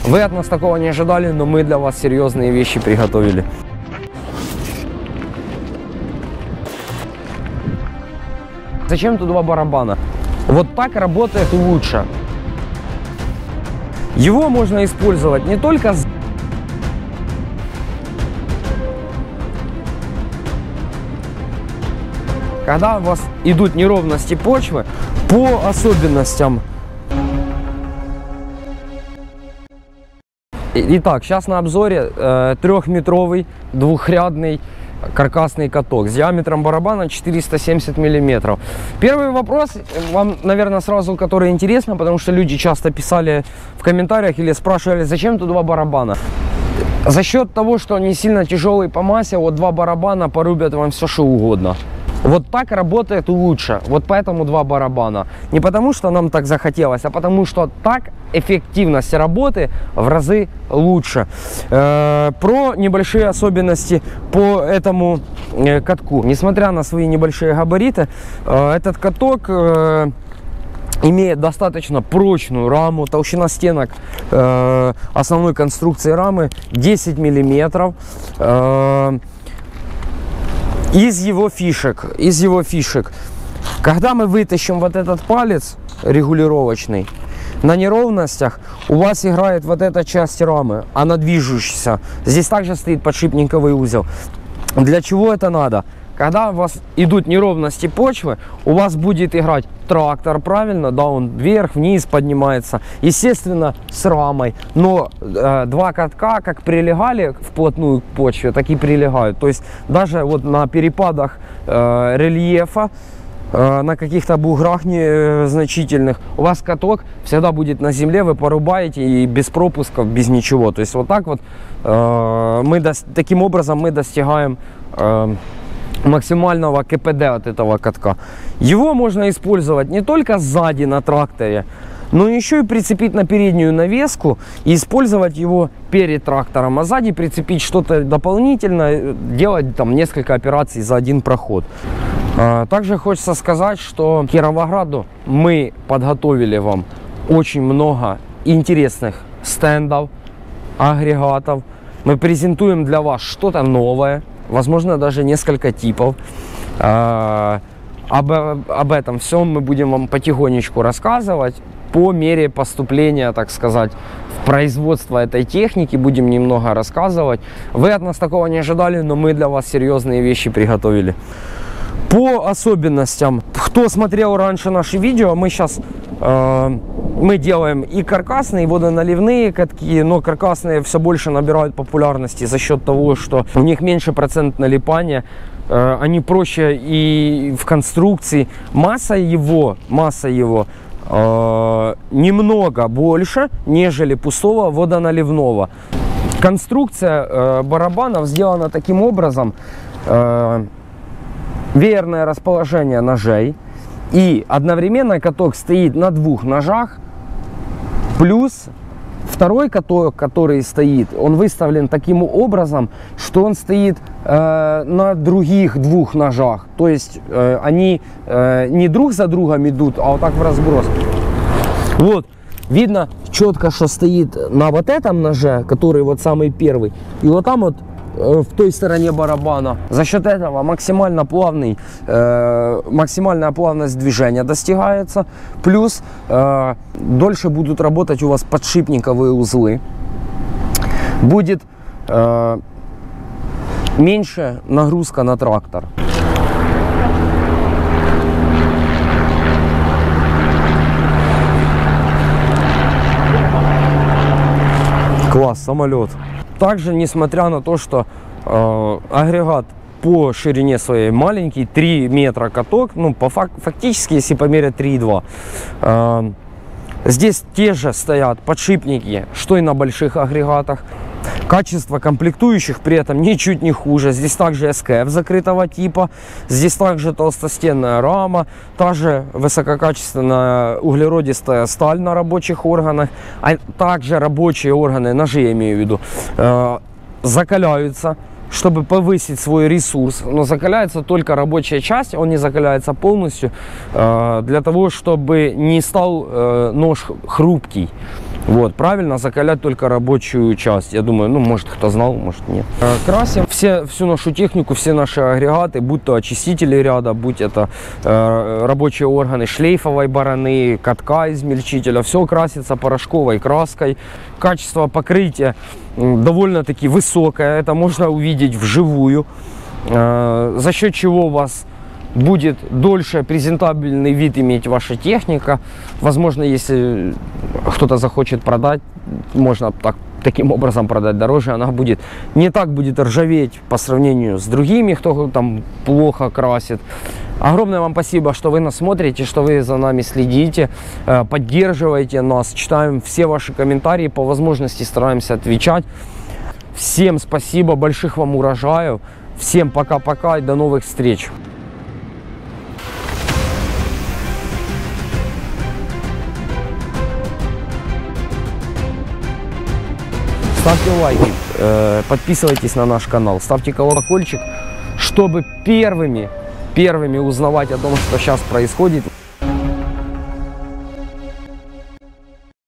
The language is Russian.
Вы от нас такого не ожидали, но мы для вас серьезные вещи приготовили. Зачем тут два барабана? Вот так работает лучше. Его можно использовать не только когда у вас идут неровности почвы, по особенностям. Итак, сейчас на обзоре 3-метровый двухрядный каркасный каток с диаметром барабана 470 миллиметров. Первый вопрос вам, наверное, сразу, который интересно, потому что люди часто писали в комментариях или спрашивали, зачем тут два барабана. За счет того, что они сильно тяжелые по массе, вот два барабана порубят вам все, что угодно. Вот так работает лучше, вот поэтому два барабана. Не потому, что нам так захотелось, а потому, что так эффективность работы в разы лучше. Про небольшие особенности по этому катку. Несмотря на свои небольшие габариты, этот каток имеет достаточно прочную раму. Толщина стенок основной конструкции рамы 10 миллиметров. Из его фишек, когда мы вытащим вот этот палец регулировочный, на неровностях у вас играет вот эта часть рамы, она движущаяся. Здесь также стоит подшипниковый узел. Для чего это надо? Когда у вас идут неровности почвы, у вас будет играть трактор, правильно? Да, он вверх-вниз поднимается, естественно, с рамой. Но два катка как прилегали вплотную к почве, так и прилегают. То есть даже вот на перепадах рельефа, на каких-то буграх незначительных, у вас каток всегда будет на земле, вы порубаете и без пропусков, без ничего. То есть вот так вот таким образом мы достигаем максимального КПД от этого катка. Его можно использовать не только сзади на тракторе, но еще и прицепить на переднюю навеску и использовать его перед трактором, а сзади прицепить что-то дополнительное, делать там несколько операций за один проход. Также хочется сказать, что к Кировограду мы подготовили вам очень много интересных стендов, агрегатов. Мы презентуем для вас что-то новое, возможно, даже несколько типов. Об этом всем мы будем вам потихонечку рассказывать по мере поступления, так сказать, в производство этой техники. Будем немного рассказывать. Вы от нас такого не ожидали, но мы для вас серьезные вещи приготовили. По особенностям, кто смотрел раньше наши видео, мы сейчас мы делаем и каркасные, и водоналивные катки, но каркасные все больше набирают популярности за счет того, что у них меньше процент налипания, они проще и в конструкции. Масса его немного больше, нежели пустого водоналивного. Конструкция барабанов сделана таким образом. Веерное расположение ножей, и одновременно каток стоит на двух ножах, плюс второй каток, который стоит, он выставлен таким образом, что он стоит на других двух ножах, то есть они не друг за другом идут, а вот так в разброс. Вот, видно четко, что стоит на вот этом ноже, который вот самый первый, и вот там вот в той стороне барабана. За счет этого максимальная плавность движения достигается. Плюс дольше будут работать у вас подшипниковые узлы. Будет меньше нагрузка на трактор. Класс, самолет. Также, несмотря на то, что агрегат по ширине своей маленький, 3 метра каток, ну, фактически, если померять 3,2, здесь те же стоят подшипники, что и на больших агрегатах. Качество комплектующих при этом ничуть не хуже. Здесь также СКФ закрытого типа, здесь также толстостенная рама, та же высококачественная углеродистая сталь на рабочих органах, а также рабочие органы, ножи я имею в виду, закаляются, чтобы повысить свой ресурс. Но закаляется только рабочая часть, он не закаляется полностью, для того, чтобы не стал нож хрупкий. Вот, правильно закалять только рабочую часть. Я думаю, ну, может, кто знал, может, нет. Красим всю нашу технику, все наши агрегаты, будь то очистители ряда, будь это рабочие органы шлейфовой бараны, катка измельчителя, все красится порошковой краской. Качество покрытия довольно-таки высокое, это можно увидеть вживую, за счет чего у вас будет дольше презентабельный вид иметь ваша техника. Возможно, если кто-то захочет продать, можно таким образом продать дороже. Она будет не так будет ржаветь по сравнению с другими, кто там плохо красит. Огромное вам спасибо, что вы нас смотрите, что вы за нами следите, поддерживаете нас, читаем все ваши комментарии, по возможности стараемся отвечать. Всем спасибо, больших вам урожаев, всем пока-пока и до новых встреч. Ставьте лайки, подписывайтесь на наш канал, ставьте колокольчик, чтобы первыми узнавать о том, что сейчас происходит.